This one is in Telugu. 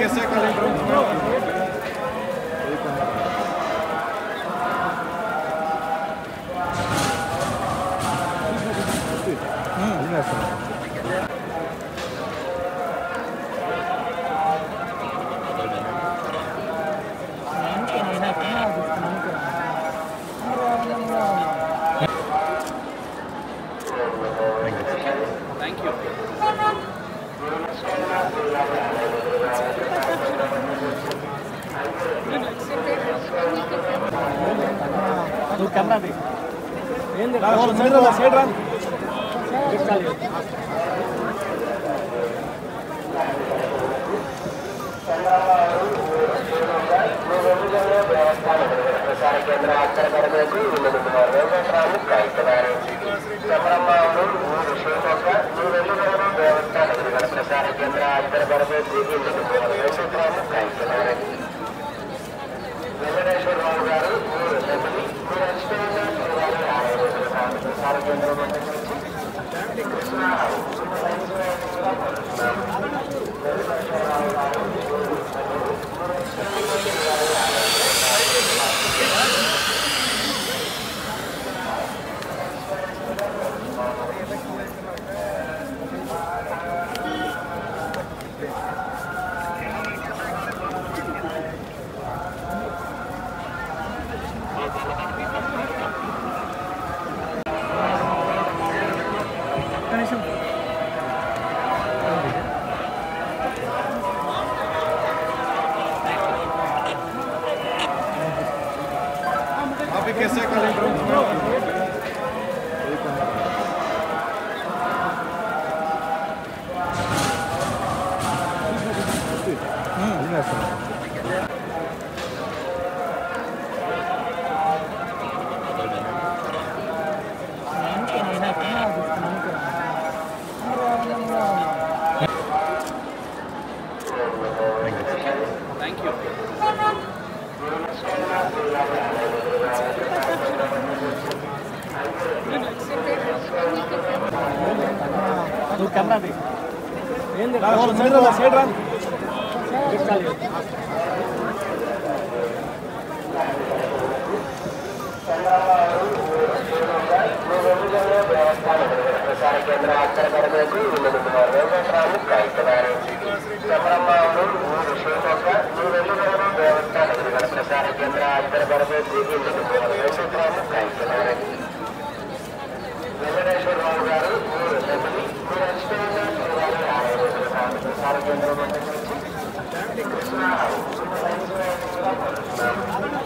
कैसे करें Thank you. నువ్వు కెమెరా ఏంది సైడ్ రా ప్రసార కేంద్ర అక్షర గడపకు చమరమ్మావులు ఊరు శివకొక్క నువ్వెల్లుగలను దేవస్థానం ప్రసార కేంద్ర అక్షర గడపకు వెంకటేశ్వరరావు గారు ఊరు నెమ్మది ప్రసార కేంద్రం కృష్ణారావు आप कैसे करें Thank you. నువ్వు కెమెరా ఏంది సైడ్ రా ప్రసార కేంద్ర అక్షర గడపకు చమరమ్మావులు ఊరు శివకొక్క నువ్వెల్లుగలను దేవస్థానం ప్రసార కేంద్ర అక్షర గడపకు వెంకటేశ్వరరావు గారు ఊరు నెమ్మది ప్రసార కేంద్రం కృష్ణారావు